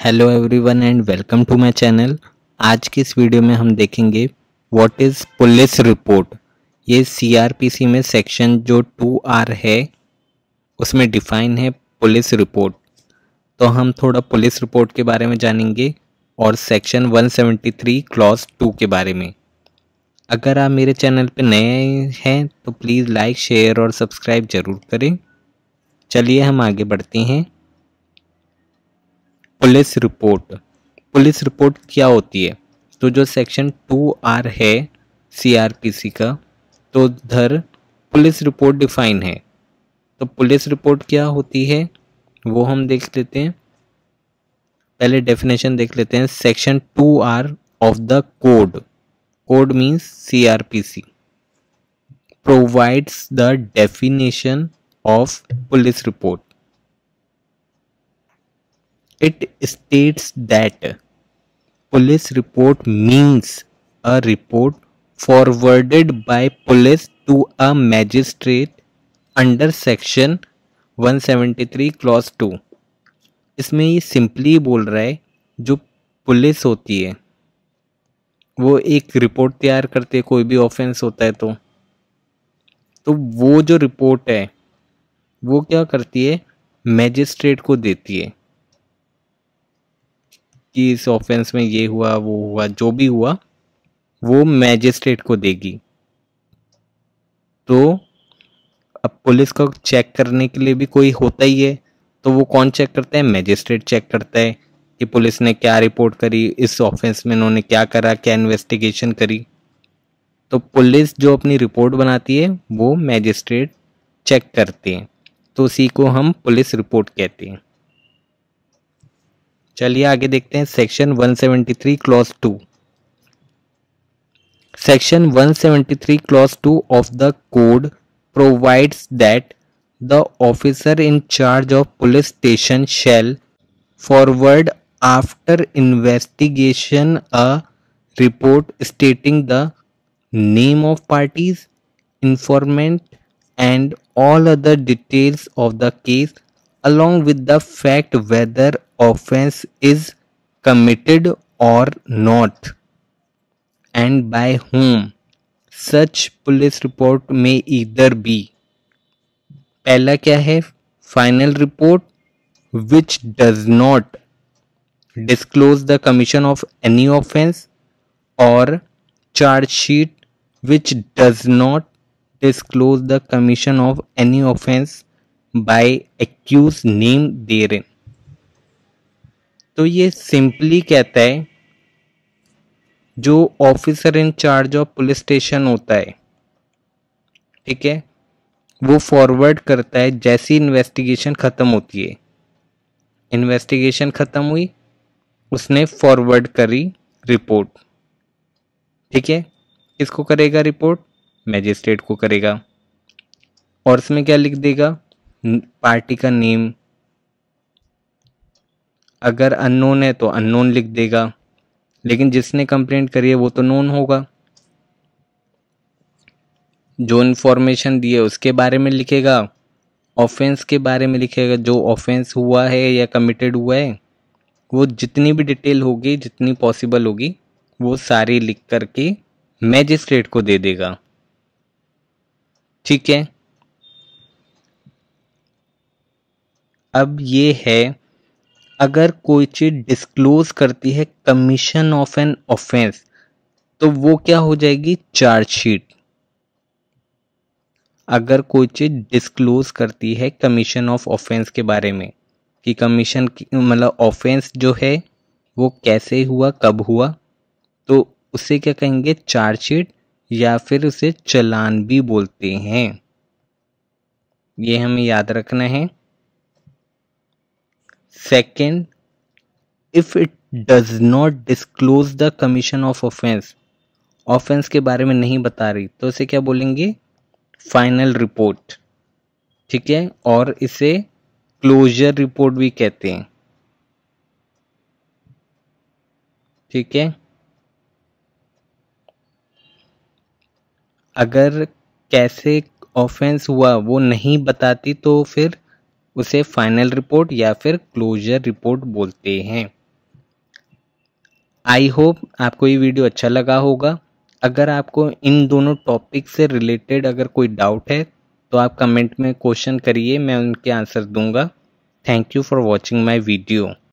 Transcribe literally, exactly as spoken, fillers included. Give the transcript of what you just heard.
Hello everyone and welcome to my channel. आज की इस वीडियो में हम देखेंगे व्हाट इज़ पुलिस रिपोर्ट। ये सीआरपीसी में सेक्शन जो टू आर है उसमें डिफाइन है पुलिस रिपोर्ट। तो हम थोड़ा पुलिस रिपोर्ट के बारे में जानेंगे और section one seventy three clause two के बारे में। अगर आप मेरे चैनल पे नए हैं तो प्लीज़ लाइक शेयर और सब्सक्राइब ज़रूर करें। चलिए हम आगे बढ़ते हैं। पुलिस रिपोर्ट पुलिस रिपोर्ट क्या होती है? तो जो सेक्शन टू आर है सीआरपीसी का, तो उधर पुलिस रिपोर्ट डिफाइन है। तो पुलिस रिपोर्ट क्या होती है वो हम देख लेते हैं। पहले डेफिनेशन देख लेते हैं। Section two R of the code, code means CrPC, provides the definition of police report. It states that police report means a report forwarded by police to a magistrate under section one seventy three clause two. इसमें ये simply बोल रहा है जो police होती है वो एक रिपोर्ट तैयार करती है, कोई भी ऑफेंस होता है तो तो वो जो रिपोर्ट है वो क्या करती है, मैजिस्ट्रेट को देती है कि इस ऑफेंस में ये हुआ वो हुआ, जो भी हुआ वो मैजिस्ट्रेट को देगी। तो अब पुलिस को चेक करने के लिए भी कोई होता ही है, तो वो कौन चेक करता है? मैजिस्ट्रेट चेक करता है कि पुलिस ने क्या रिपोर्ट करी, इस ऑफेंस में इन्होंने क्या करा, क्या इन्वेस्टिगेशन करी। तो पुलिस जो अपनी रिपोर्ट बनाती है वो मैजिस्ट्रेट चेक करते हैं, तो उसी को हम पुलिस रिपोर्ट कहते हैं। चलिए आगे देखते हैं section one seventy three clause two. Section one seventy three clause two of the code provides that the officer in charge of police station shall forward after investigation a report stating the name of parties, informant and all other details of the case along with the fact whether offense is committed or not and by whom. Such police report may either be, पहला क्या है, final report which does not disclose the commission of any offense, or charge sheet which does not disclose the commission of any offense by accused name therein. तो ये simply कहता है जो officer in charge of police station होता है, ठीक है, वो फॉरवर्ड करता है जैसी इन्वेस्टिगेशन खत्म होती है। इन्वेस्टिगेशन खत्म हुई, उसने फॉरवर्ड करी रिपोर्ट, ठीक है, किसको करेगा रिपोर्ट? मैजिस्ट्रेट को करेगा। और इसमें क्या लिख देगा? पार्टी का नेम, अगर अननोन है तो अननोन लिख देगा, लेकिन जिसने कंप्लेंट करी है वो तो नोन होगा। जो इन्फॉर्मेशन दी है उसके बारे में लिखेगा, ऑफेंस के बारे में लिखेगा, जो ऑफेंस हुआ है या कमिटेड हुआ है वो जितनी भी डिटेल होगी, जितनी पॉसिबल होगी, वो सारी लिख करके मैजिस्ट्रेट को दे देगा, ठीक है। अब ये है, अगर कोई चीज डिस्क्लोज करती है कमीशन ऑफ एन ऑफेंस, तो वो क्या हो जाएगी? चार्जशीट। अगर कोई चीज डिस्क्लोज करती है कमीशन ऑफ ऑफेंस के बारे में कि कमीशन मतलब ऑफेंस जो है वो कैसे हुआ, कब हुआ, तो उसे क्या कहेंगे? चार्जशीट, या फिर उसे चालान भी बोलते हैं। ये हमें याद रखना है। Second, if it does not disclose the commission of offence, offence के बारे में नहीं बता रही, तो इसे क्या बोलेंगे? फाइनल रिपोर्ट, ठीक है, और इसे क्लोजर रिपोर्ट भी कहते हैं, ठीक है। अगर कैसे ऑफेंस हुआ वो नहीं बताती तो फिर उसे फाइनल रिपोर्ट या फिर क्लोजर रिपोर्ट बोलते हैं। आई होप आपको ये वीडियो अच्छा लगा होगा। अगर आपको इन दोनों टॉपिक से रिलेटेड अगर कोई डाउट है तो आप कमेंट में क्वेश्चन करिए, मैं उनके आंसर दूंगा। Thank you for watching my video.